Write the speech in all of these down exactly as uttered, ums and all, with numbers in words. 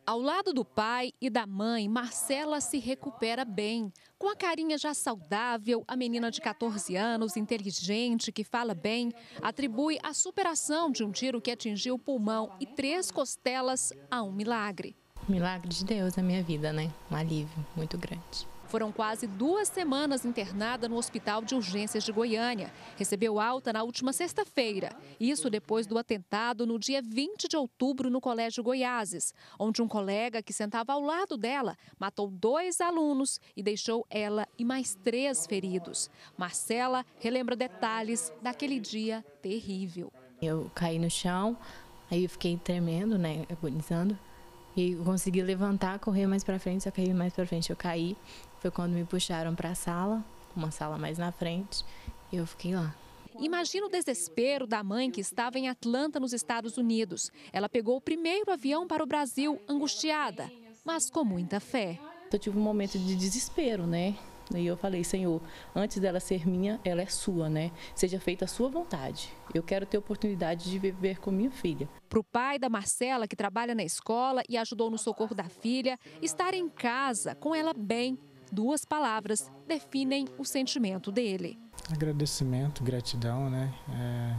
Ao lado do pai e da mãe, Marcela se recupera bem. Com a carinha já saudável, a menina de quatorze anos, inteligente, que fala bem, atribui a superação de um tiro que atingiu o pulmão e três costelas a um milagre. Milagre de Deus na minha vida, né? Um alívio muito grande. Foram quase duas semanas internada no Hospital de Urgências de Goiânia. Recebeu alta na última sexta-feira. Isso depois do atentado no dia vinte de outubro no Colégio Goiáses, onde um colega que sentava ao lado dela matou dois alunos e deixou ela e mais três feridos. Marcela relembra detalhes daquele dia terrível. Eu caí no chão, aí eu fiquei tremendo, né? Agonizando. E consegui levantar, correr mais para frente, só caí mais para frente. Eu caí, foi quando me puxaram para a sala, uma sala mais na frente, e eu fiquei lá. Imagina o desespero da mãe que estava em Atlanta, nos Estados Unidos. Ela pegou o primeiro avião para o Brasil, angustiada, mas com muita fé. Eu tive um momento de desespero, né? E eu falei, Senhor, antes dela ser minha, ela é sua, né? Seja feita a sua vontade. Eu quero ter a oportunidade de viver com minha filha. Para o pai da Marcela, que trabalha na escola e ajudou no socorro da filha, estar em casa com ela bem, duas palavras definem o sentimento dele. Agradecimento, gratidão, né? É...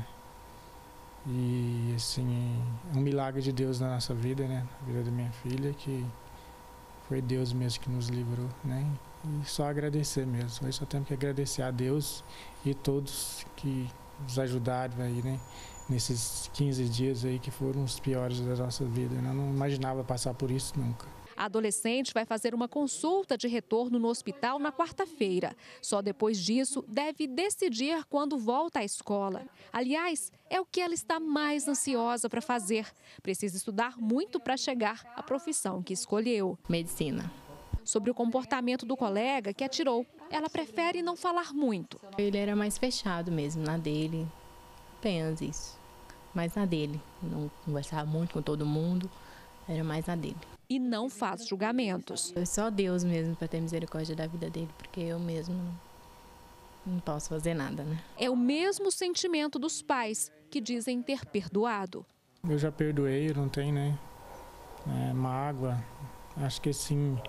E, assim, é um milagre de Deus na nossa vida, né? Na vida da minha filha, que foi Deus mesmo que nos livrou, né? E só agradecer mesmo. Nós só temos que agradecer a Deus e todos que nos ajudaram aí, né? Nesses quinze dias aí que foram os piores da nossa vida. Eu não imaginava passar por isso nunca. A adolescente vai fazer uma consulta de retorno no hospital na quarta-feira. Só depois disso deve decidir quando volta à escola. Aliás, é o que ela está mais ansiosa para fazer. Precisa estudar muito para chegar à profissão que escolheu. Medicina. Sobre o comportamento do colega que atirou, ela prefere não falar muito. Ele era mais fechado mesmo, na dele, apenas isso. Mais na dele, não conversava muito com todo mundo, era mais na dele. E não faz julgamentos. É só Deus mesmo para ter misericórdia da vida dele, porque eu mesmo não posso fazer nada, né? É o mesmo sentimento dos pais, que dizem ter perdoado. Eu já perdoei, não tem, né? É, mágoa, acho que sim.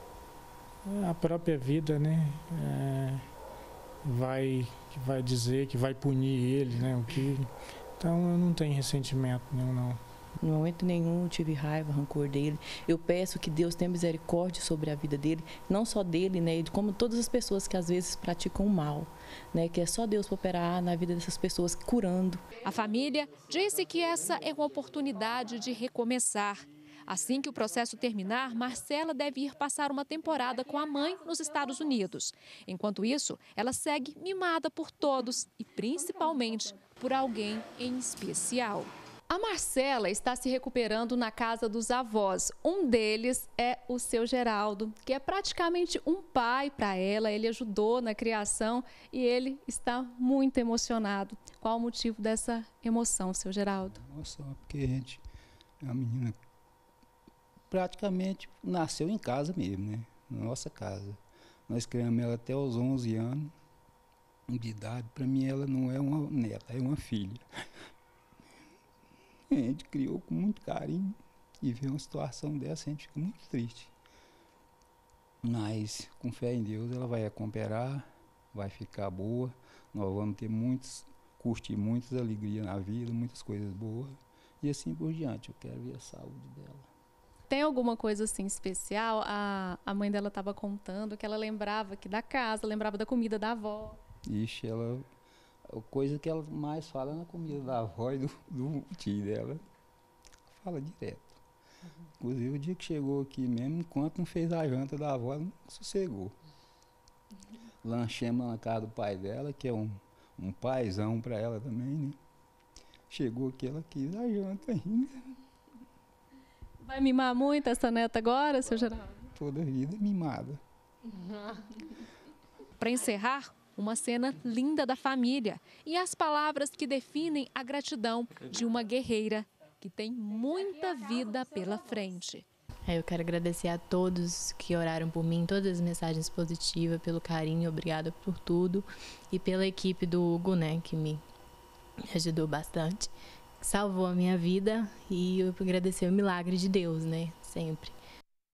A própria vida, né, é, vai, vai dizer que vai punir ele, né, o que... Então eu não tenho ressentimento nenhum, não. No momento nenhum eu tive raiva, rancor dele. Eu peço que Deus tenha misericórdia sobre a vida dele, não só dele, né, como todas as pessoas que às vezes praticam o mal, né, que é só Deus para operar na vida dessas pessoas, curando. A família disse que essa é uma oportunidade de recomeçar. Assim que o processo terminar, Marcela deve ir passar uma temporada com a mãe nos Estados Unidos. Enquanto isso, ela segue mimada por todos e principalmente por alguém em especial. A Marcela está se recuperando na casa dos avós. Um deles é o seu Geraldo, que é praticamente um pai para ela. Ele ajudou na criação e ele está muito emocionado. Qual o motivo dessa emoção, seu Geraldo? Nossa, porque a gente é uma menina praticamente nasceu em casa mesmo, né? Na nossa casa. Nós criamos ela até os onze anos de idade. Para mim ela não é uma neta, é uma filha. A gente criou com muito carinho e ver uma situação dessa a gente fica muito triste. Mas com fé em Deus ela vai recuperar, vai ficar boa. Nós vamos ter muitos, curtir muitas alegrias na vida, muitas coisas boas. E assim por diante, eu quero ver a saúde dela. Tem alguma coisa assim especial? A, a mãe dela estava contando que ela lembrava aqui da casa, lembrava da comida da avó. Ixi, ela, a coisa que ela mais fala é na comida da avó e do, do tio dela. Fala direto. Uhum. Inclusive o dia que chegou aqui mesmo, enquanto não fez a janta da avó, ela não sossegou. Uhum. Lanchemos na casa do pai dela, que é um, um paizão para ela também, né? Chegou aqui, ela quis a janta ainda. Vai mimar muito essa neta agora, seu Geraldo? Toda vida mimada. Para encerrar, uma cena linda da família e as palavras que definem a gratidão de uma guerreira que tem muita vida pela frente. Eu quero agradecer a todos que oraram por mim, todas as mensagens positivas, pelo carinho, obrigada por tudo. E pela equipe do Hugo, né, que me ajudou bastante. salvou a minha vida e eu agradecer o milagre de Deus, né? Sempre.